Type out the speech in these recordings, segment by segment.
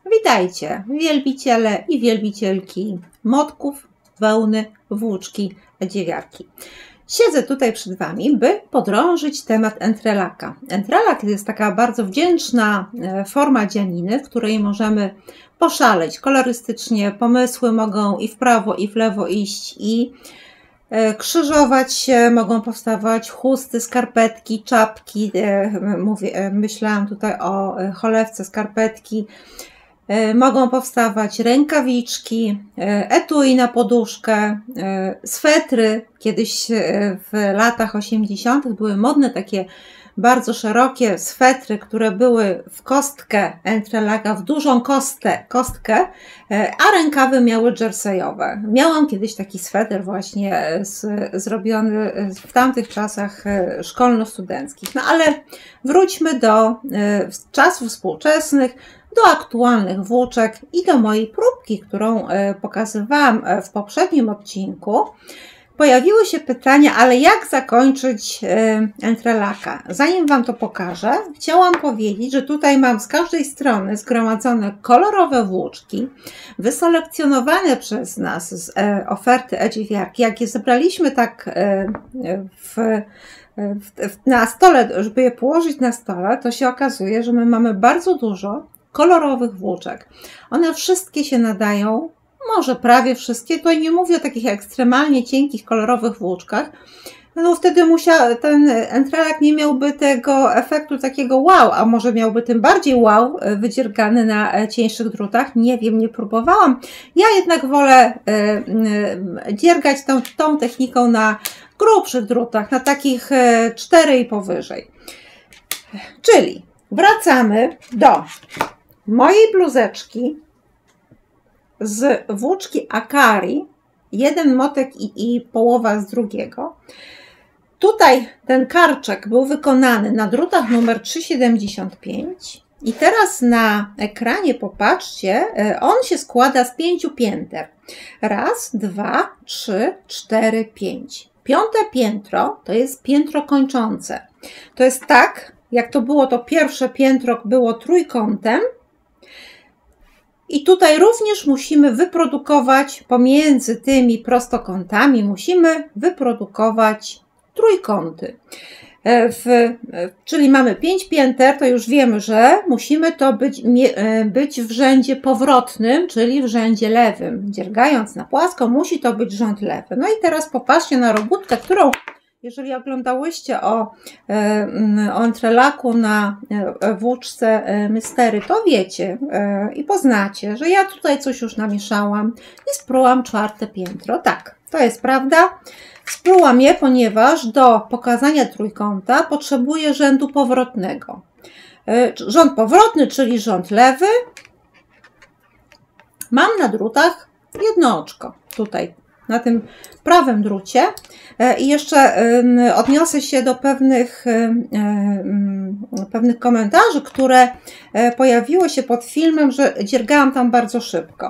Witajcie, wielbiciele i wielbicielki motków, wełny, włóczki, dziewiarki. Siedzę tutaj przed Wami, by podrążyć temat entrelaka. Entrelak to jest taka bardzo wdzięczna forma dzianiny, w której możemy poszaleć kolorystycznie. Pomysły mogą i w prawo, i w lewo iść, i krzyżować się, mogą powstawać chusty, skarpetki, czapki. Myślałam tutaj o cholewce, skarpetki. Mogą powstawać rękawiczki, etui na poduszkę, swetry. Kiedyś w latach 80. były modne takie bardzo szerokie swetry, które były w kostkę entrelaka, w dużą kostkę, a rękawy miały jerseyowe. Miałam kiedyś taki sweter właśnie zrobiony w tamtych czasach szkolno-studenckich. No ale wróćmy do czasów współczesnych, do aktualnych włóczek i do mojej próbki, którą pokazywałam w poprzednim odcinku. Pojawiły się pytania, ale jak zakończyć entrelaka? Zanim Wam to pokażę, chciałam powiedzieć, że tutaj mam z każdej strony zgromadzone kolorowe włóczki, wyselekcjonowane przez nas z oferty e-dziewiarki. Jak je zebraliśmy tak na stole, żeby je położyć na stole, to się okazuje, że my mamy bardzo dużo kolorowych włóczek. One wszystkie się nadają, może prawie wszystkie, to nie mówię o takich ekstremalnie cienkich, kolorowych włóczkach, no wtedy ten entrelak nie miałby tego efektu takiego wow, a może miałby tym bardziej wow wydziergany na cieńszych drutach. Nie wiem, nie próbowałam. Ja jednak wolę dziergać tą techniką na grubszych drutach, na takich 4 i powyżej. Czyli wracamy do mojej bluzeczki z włóczki Akari, jeden motek i połowa z drugiego. Tutaj ten karczek był wykonany na drutach numer 375 i teraz na ekranie popatrzcie, on się składa z 5 pięter. Raz, 2, 3, 4, 5. Piąte piętro to jest piętro kończące. To jest tak, jak to było, to pierwsze piętro było trójkątem. I tutaj również musimy wyprodukować pomiędzy tymi prostokątami, musimy wyprodukować trójkąty. Czyli mamy 5 pięter, to już wiemy, że musimy to być w rzędzie powrotnym, czyli w rzędzie lewym. Dziergając na płasko, musi to być rząd lewy. No i teraz popatrzcie na robótkę, którą, jeżeli oglądałyście o entrelaku na włóczce Mystery, to wiecie i poznacie, że ja tutaj coś już namieszałam i sprułam 4 piętro. Tak, to jest prawda. Sprułam je, ponieważ do pokazania trójkąta potrzebuję rzędu powrotnego. Rząd powrotny, czyli rząd lewy. Mam na drutach jedno oczko. Tutaj na tym prawym drucie. I jeszcze odniosę się do pewnych komentarzy, które pojawiły się pod filmem, że dziergałam tam bardzo szybko.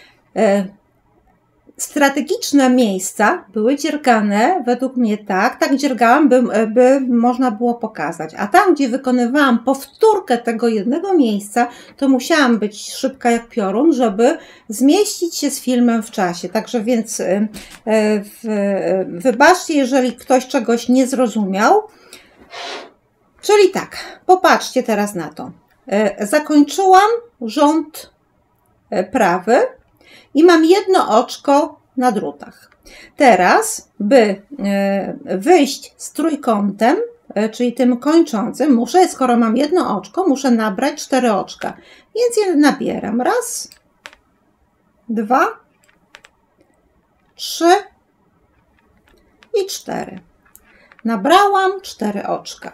Strategiczne miejsca były dziergane według mnie tak dziergałam, by można było pokazać. A tam, gdzie wykonywałam powtórkę tego jednego miejsca, to musiałam być szybka jak piorun, żeby zmieścić się z filmem w czasie. Także więc wybaczcie, jeżeli ktoś czegoś nie zrozumiał. Czyli tak, popatrzcie teraz na to. Zakończyłam rząd prawy i mam jedno oczko na drutach. Teraz, by wyjść z trójkątem, czyli tym kończącym, skoro mam jedno oczko, muszę nabrać 4 oczka. Więc je nabieram. Raz, 2, 3 i 4. Nabrałam 4 oczka.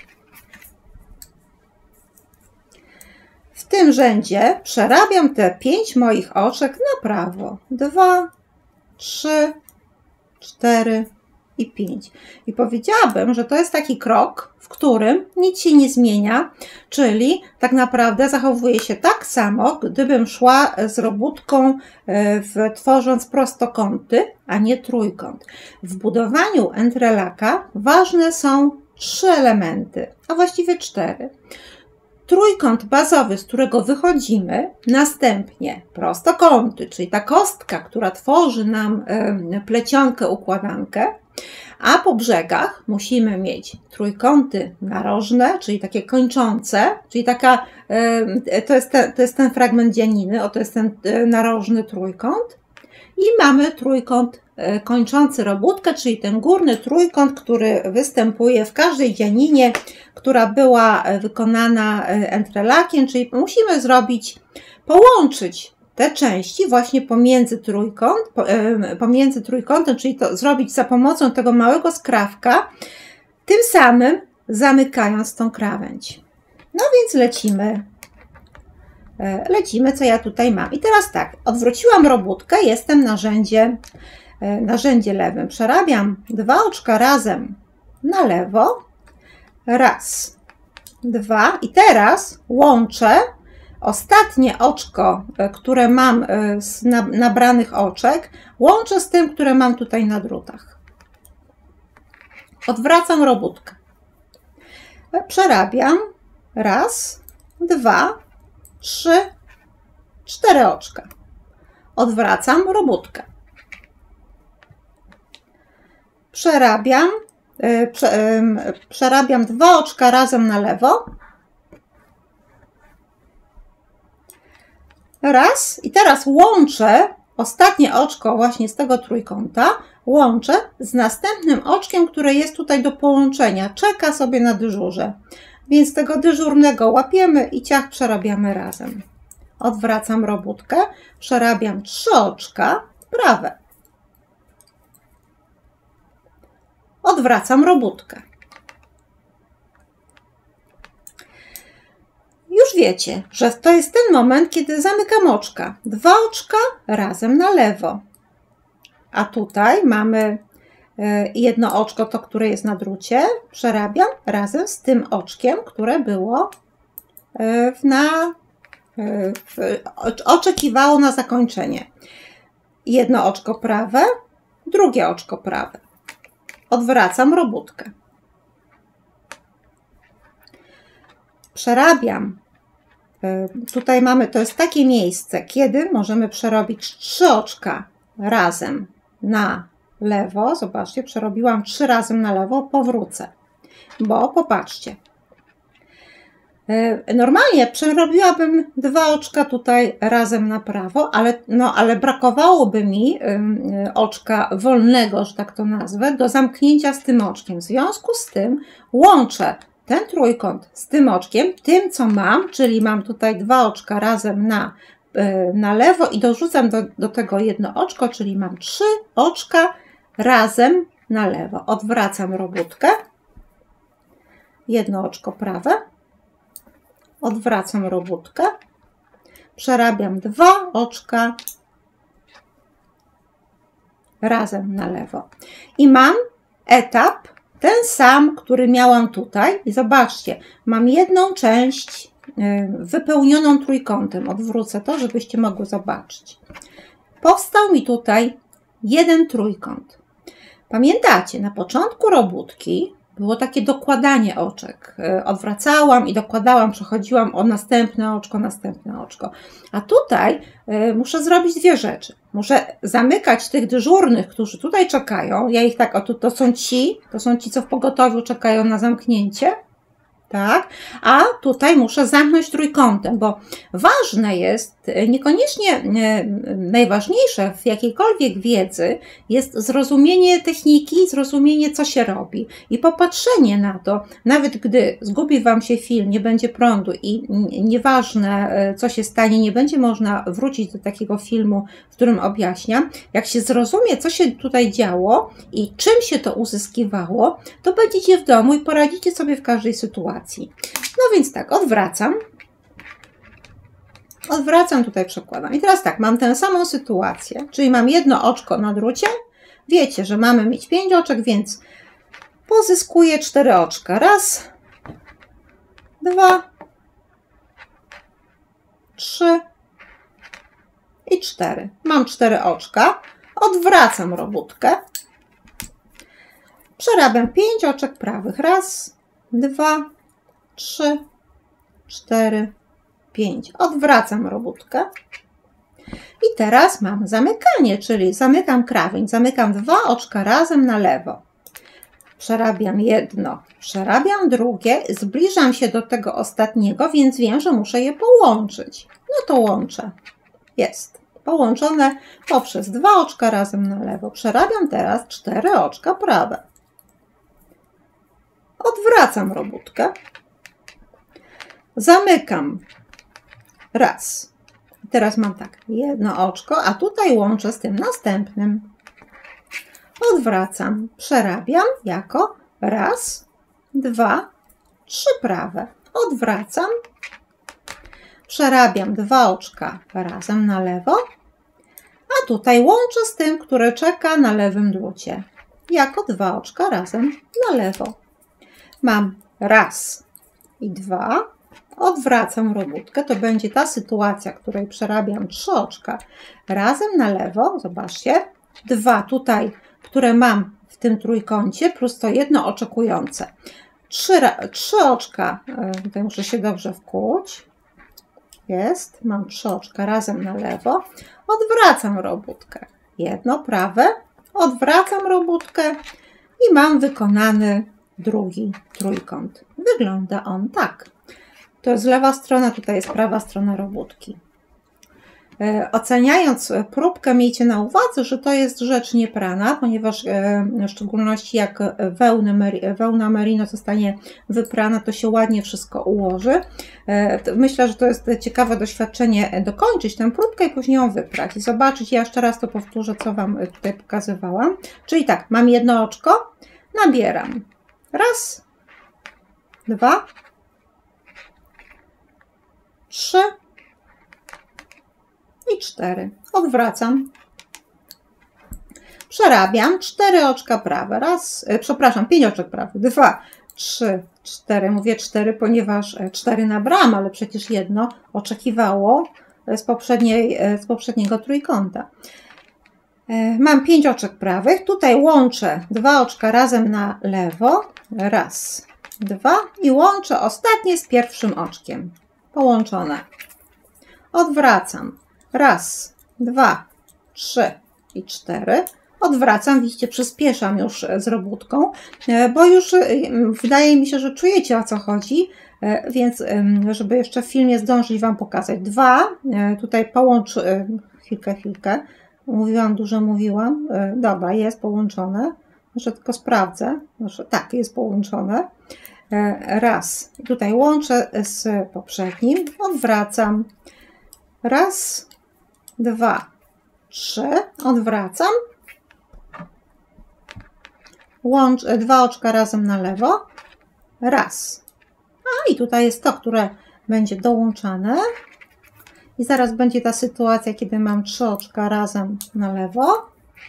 W tym rzędzie przerabiam te 5 moich oczek na prawo. 2, 3, 4 i 5. I powiedziałabym, że to jest taki krok, w którym nic się nie zmienia, czyli tak naprawdę zachowuje się tak samo, gdybym szła z robótką tworząc prostokąty, a nie trójkąt. W budowaniu entrelaka ważne są 3 elementy, a właściwie 4. trójkąt bazowy, z którego wychodzimy, następnie prostokąty, czyli ta kostka, która tworzy nam plecionkę, układankę, a po brzegach musimy mieć trójkąty narożne, czyli takie kończące, czyli taka, to jest ten fragment dzianiny, to jest ten narożny trójkąt i mamy trójkąt kończący robótkę, czyli ten górny trójkąt, który występuje w każdej dzianinie, która była wykonana entrelakiem, czyli musimy połączyć te części właśnie pomiędzy trójkątem, czyli to zrobić za pomocą tego małego skrawka, tym samym zamykając tą krawędź. No więc lecimy, co ja tutaj mam. I teraz tak, odwróciłam robótkę, jestem narzędzie lewym. Przerabiam 2 oczka razem na lewo. Raz, 2 i teraz łączę ostatnie oczko, które mam z nabranych oczek, łączę z tym, które mam tutaj na drutach. Odwracam robótkę. Przerabiam. Raz, 2, 3, 4 oczka. Odwracam robótkę. Przerabiam 2 oczka razem na lewo. Raz i teraz łączę ostatnie oczko właśnie z tego trójkąta, łączę z następnym oczkiem, które jest tutaj do połączenia. Czeka sobie na dyżurze. Więc tego dyżurnego łapiemy i ciach przerabiamy razem. Odwracam robótkę, przerabiam 3 oczka prawe. Odwracam robótkę. Już wiecie, że to jest ten moment, kiedy zamykam oczka. 2 oczka razem na lewo. A tutaj mamy jedno oczko, to które jest na drucie. Przerabiam razem z tym oczkiem, które było oczekiwało na zakończenie. Jedno oczko prawe, drugie oczko prawe. Odwracam robótkę. Przerabiam. Tutaj mamy, to jest takie miejsce, kiedy możemy przerobić 3 oczka razem na lewo. Zobaczcie, przerobiłam 3 razem na lewo, powrócę. Bo popatrzcie. Normalnie przerobiłabym 2 oczka tutaj razem na prawo, ale brakowałoby mi oczka wolnego, że tak to nazwę, do zamknięcia z tym oczkiem. W związku z tym łączę ten trójkąt z tym oczkiem, tym co mam, czyli mam tutaj 2 oczka razem na lewo i dorzucam do tego jedno oczko, czyli mam 3 oczka razem na lewo. Odwracam robótkę. Jedno oczko prawe. Odwracam robótkę. Przerabiam 2 oczka razem na lewo. I mam etap ten sam, który miałam tutaj. I zobaczcie, mam jedną część wypełnioną trójkątem. Odwrócę to, żebyście mogły zobaczyć. Powstał mi tutaj jeden trójkąt. Pamiętacie, na początku robótki było takie dokładanie oczek. Odwracałam i dokładałam, przechodziłam o następne oczko. A tutaj muszę zrobić 2 rzeczy. Muszę zamykać tych dyżurnych, którzy tutaj czekają. Ja ich tak, to są ci, co w pogotowiu czekają na zamknięcie. Tak? A tutaj muszę zamknąć trójkątem, bo ważne jest, niekoniecznie najważniejsze w jakiejkolwiek wiedzy jest zrozumienie techniki, zrozumienie, co się robi i popatrzenie na to, nawet gdy zgubi Wam się film, nie będzie prądu i nieważne, co się stanie, nie będzie można wrócić do takiego filmu, w którym objaśniam. Jak się zrozumie, co się tutaj działo i czym się to uzyskiwało, to będziecie w domu i poradzicie sobie w każdej sytuacji. No więc tak, odwracam, tutaj przekładam. I teraz tak, mam tę samą sytuację, czyli mam jedno oczko na drucie. Wiecie, że mamy mieć 5 oczek, więc pozyskuję 4 oczka. Raz, 2, 3 i 4. Mam 4 oczka. Odwracam robótkę. Przerabiam 5 oczek prawych. Raz, 2, 3, 4, 5. Odwracam robótkę. I teraz mam zamykanie, czyli zamykam krawędź, zamykam 2 oczka razem na lewo. Przerabiam jedno, przerabiam drugie, zbliżam się do tego ostatniego, więc wiem, że muszę je połączyć. No to łączę. Jest. Połączone poprzez 2 oczka razem na lewo. Przerabiam teraz 4 oczka prawe. Odwracam robótkę. Zamykam. Raz. Teraz mam tak, jedno oczko, a tutaj łączę z tym następnym. Odwracam, przerabiam jako raz, 2, 3 prawe. Odwracam, przerabiam 2 oczka razem na lewo, a tutaj łączę z tym, które czeka na lewym drucie, jako 2 oczka razem na lewo. Mam raz i 2. Odwracam robótkę, to będzie ta sytuacja, w której przerabiam 3 oczka razem na lewo. Zobaczcie, 2 tutaj, które mam w tym trójkącie, plus to jedno oczekujące. 3 oczka, tutaj muszę się dobrze wkuć. Jest, mam 3 oczka razem na lewo. Odwracam robótkę. Jedno prawe, odwracam robótkę i mam wykonany drugi trójkąt. Wygląda on tak. To jest lewa strona, tutaj jest prawa strona robótki. Oceniając próbkę, miejcie na uwadze, że to jest rzecz nieprana, ponieważ w szczególności jak wełna merino zostanie wyprana, to się ładnie wszystko ułoży. Myślę, że to jest ciekawe doświadczenie dokończyć tę próbkę i później ją wyprać i zobaczyć. Ja jeszcze raz to powtórzę, co Wam tutaj pokazywałam. Czyli tak, mam jedno oczko, nabieram. Raz, 2, 3 i 4. Odwracam. Przerabiam 4 oczka prawe. Raz, przepraszam, 5 oczek prawe. 2, 3, 4. Mówię 4, ponieważ 4 nabrałam, ale przecież jedno oczekiwało z poprzedniego trójkąta. Mam 5 oczek prawych. Tutaj łączę 2 oczka razem na lewo. Raz, 2 i łączę ostatnie z pierwszym oczkiem. Połączone. Odwracam. Raz, 2, 3 i 4. Odwracam, widzicie, przyspieszam już z robótką, bo już wydaje mi się, że czujecie, o co chodzi, więc żeby jeszcze w filmie zdążyć Wam pokazać. 2, tutaj połącz, chwilkę, mówiłam, dużo mówiłam, dobra, jest połączone, może tylko sprawdzę, może tak, jest połączone. Raz, tutaj łączę z poprzednim, odwracam, raz, 2, 3, odwracam, łączę 2 oczka razem na lewo, raz, a i tutaj jest to, które będzie dołączane i zaraz będzie ta sytuacja, kiedy mam 3 oczka razem na lewo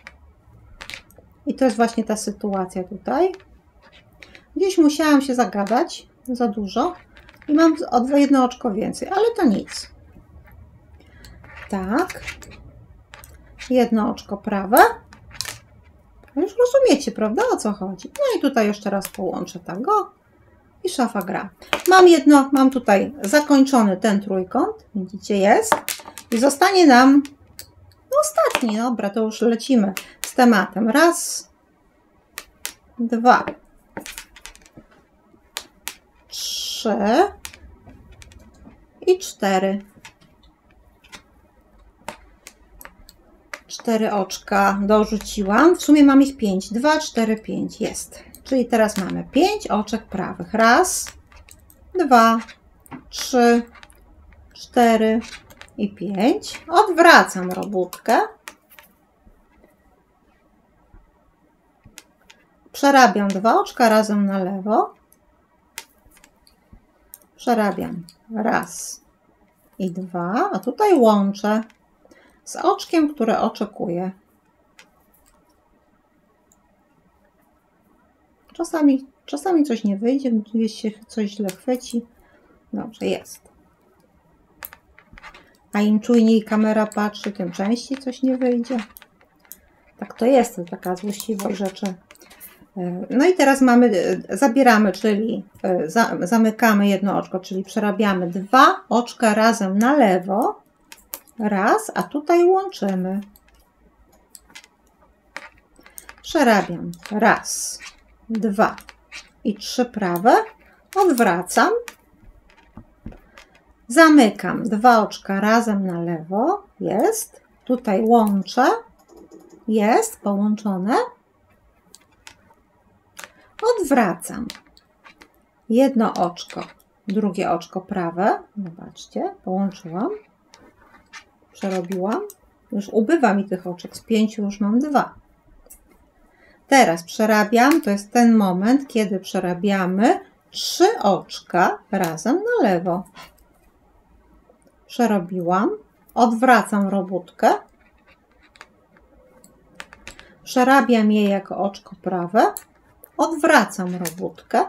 i to jest właśnie ta sytuacja tutaj. Gdzieś musiałam się zagadać za dużo i mam o jedno oczko więcej, ale to nic. Tak. Jedno oczko prawe. Już rozumiecie, prawda, o co chodzi? No i tutaj jeszcze raz połączę tak go i szafa gra. Mam tutaj zakończony ten trójkąt. Widzicie, jest. I zostanie nam ostatni. Dobra, to już lecimy z tematem. Raz, 2, 3 i 4. 4 oczka dorzuciłam. W sumie mam ich 5. 2, 4, 5. Jest. Czyli teraz mamy 5 oczek prawych. Raz, 2, 3, 4 i 5. Odwracam robótkę. Przerabiam 2 oczka razem na lewo. Przerabiam raz i 2, a tutaj łączę z oczkiem, które oczekuję. Czasami coś nie wyjdzie, gdzieś się coś źle chwyci. Dobrze, jest. A im czujniej kamera patrzy, tym częściej coś nie wyjdzie. Tak to jest, to taka złośliwość rzeczy No i teraz zabieramy, czyli zamykamy jedno oczko, czyli przerabiamy 2 oczka razem na lewo. Raz, a tutaj łączymy. Przerabiam. 1, 2 i 3 prawe. Odwracam. Zamykam 2 oczka razem na lewo. Jest. Tutaj łączę. Jest połączone. Odwracam. Jedno oczko, drugie oczko prawe. Zobaczcie, połączyłam. Przerobiłam. Już ubywa mi tych oczek. Z 5 już mam 2. Teraz przerabiam. To jest ten moment, kiedy przerabiamy 3 oczka razem na lewo. Przerobiłam. Odwracam robótkę. Przerabiam je jako oczko prawe. Odwracam robótkę.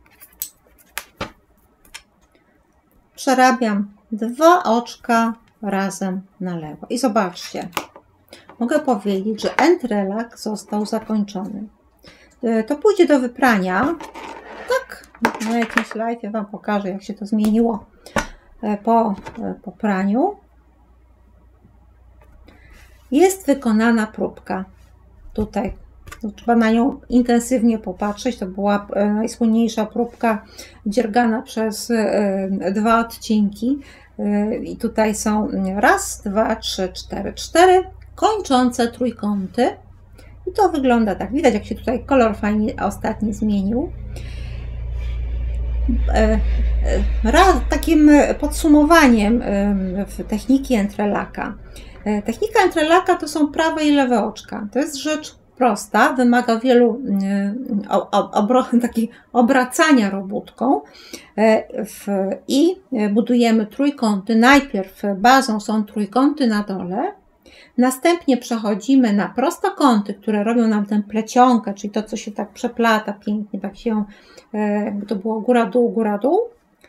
Przerabiam 2 oczka razem na lewo. I zobaczcie, mogę powiedzieć, że entrelak został zakończony. To pójdzie do wyprania. Tak, na jakimś slajdzie Wam pokażę, jak się to zmieniło po praniu. Jest wykonana próbka. Tutaj trzeba na nią intensywnie popatrzeć. To była najsłynniejsza próbka dziergana przez 2 odcinki. I tutaj są 1, 2, 3, 4. 4 kończące trójkąty. I to wygląda tak. Widać, jak się tutaj kolor fajnie ostatni zmienił. Takim podsumowaniem techniki entrelaka. Technika entrelaka to są prawe i lewe oczka. To jest rzecz prosta, wymaga wielu obracania robótką i budujemy trójkąty. Najpierw bazą są trójkąty na dole, następnie przechodzimy na prostokąty, które robią nam tę plecionkę, czyli to, co się tak przeplata pięknie, tak się, jakby to było góra-dół, góra-dół.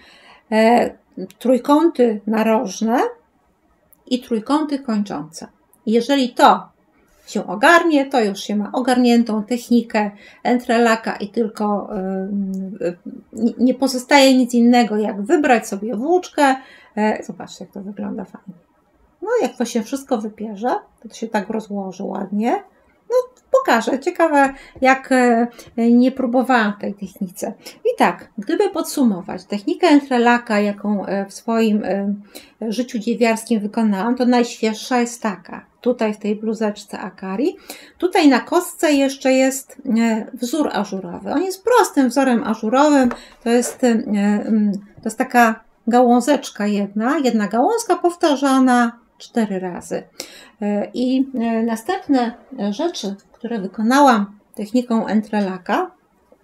Trójkąty narożne i trójkąty kończące. Jeżeli to się ogarnie, to już się ma ogarniętą technikę entrelaka i tylko nie pozostaje nic innego, jak wybrać sobie włóczkę. Zobaczcie, jak to wygląda fajnie. No, jak to się wszystko wypierze, to się tak rozłoży ładnie. No, pokażę. Ciekawe, jak nie próbowałam tej technice. I tak, gdyby podsumować technikę entrelaka, jaką w swoim życiu dziewiarskim wykonałam, to najświeższa jest taka. Tutaj w tej bluzeczce Akari. Tutaj na kostce jeszcze jest wzór ażurowy. On jest prostym wzorem ażurowym. To jest taka gałązeczka jedna gałązka powtarzana 4 razy. I następne rzeczy, które wykonałam techniką entrelaka,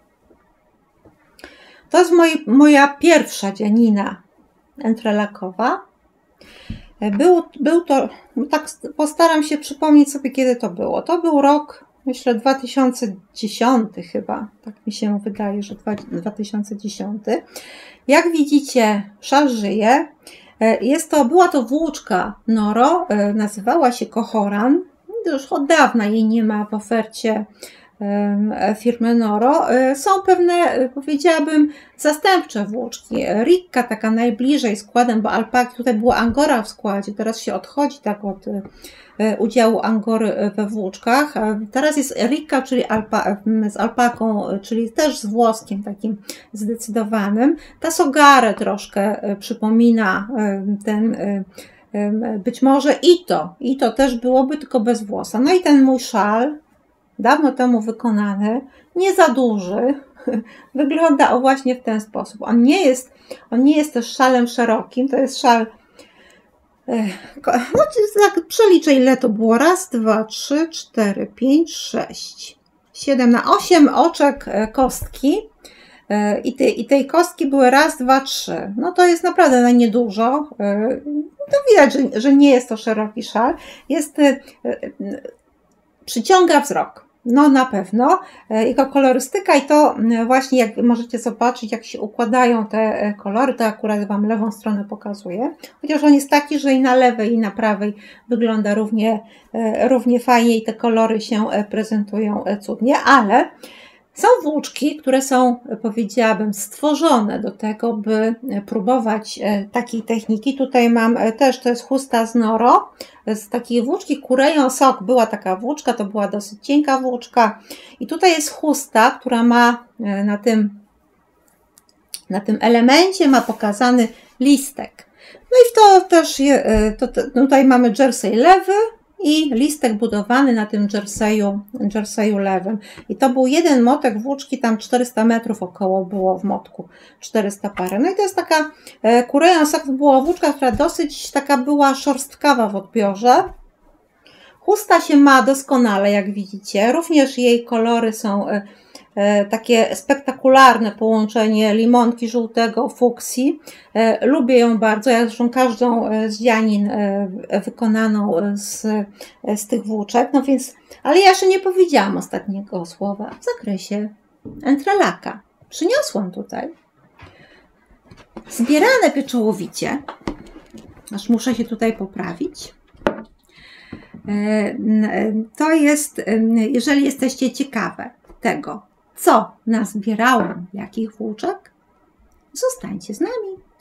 to jest moja pierwsza dzianina entrelakowa. Był to, tak postaram się przypomnieć sobie, kiedy to było. To był rok, myślę, 2010 chyba. Tak mi się wydaje, że 2010. Jak widzicie, szal żyje. Była to włóczka Noro, nazywała się Kohoran. Już od dawna jej nie ma w ofercie firmy Noro. Są pewne, powiedziałabym, zastępcze włóczki. Rikka, taka najbliżej składem, bo alpaki, tutaj była angora w składzie, teraz się odchodzi tak od udziału angory we włóczkach. Teraz jest Rikka, czyli z alpaką, czyli też z włoskiem takim zdecydowanym. Ta Sogare troszkę przypomina być może i to też byłoby, tylko bez włosa. No i ten mój szal, dawno temu wykonany, nie za duży, wygląda właśnie w ten sposób. On nie jest też szalem szerokim, to jest szal, przeliczę, ile to było, 1, 2, 3, 4, 5, 6, 7, na 8 oczek kostki i tej kostki były 1, 2, 3. No to jest naprawdę na niedużo. To widać, że nie jest to szeroki szal. Przyciąga wzrok. No na pewno. Jego kolorystyka i to właśnie, jak możecie zobaczyć, jak się układają te kolory, to akurat Wam lewą stronę pokazuję. Chociaż on jest taki, że i na lewej, i na prawej wygląda równie fajnie i te kolory się prezentują cudnie, ale Są włóczki, które są, powiedziałabym, stworzone do tego, by próbować takiej techniki. Tutaj mam też, to jest chusta z Noro, z takiej włóczki Kurejo Sok. Była taka włóczka, to była dosyć cienka włóczka. I tutaj jest chusta, która ma na tym elemencie ma pokazany listek. No i to też tutaj mamy jersey lewy i listek budowany na tym jerseyu lewym. I to był jeden motek włóczki, tam 400 metrów około było w motku, 400 parę. No i to jest taka Kurejo Sok, była włóczka, która dosyć taka była szorstkawa w odbiorze. Chusta się ma doskonale, jak widzicie. Również jej kolory są takie spektakularne połączenie limonki żółtego, fuksji. Lubię ją bardzo, ja zresztą każdą z dzianin wykonaną z tych włóczek, no więc, ale ja jeszcze nie powiedziałam ostatniego słowa w zakresie entrelaka. Przyniosłam tutaj zbierane pieczołowicie, aż muszę się tutaj poprawić. To jest, jeżeli jesteście ciekawe tego, co nazbierałam, jakich włóczek, zostańcie z nami.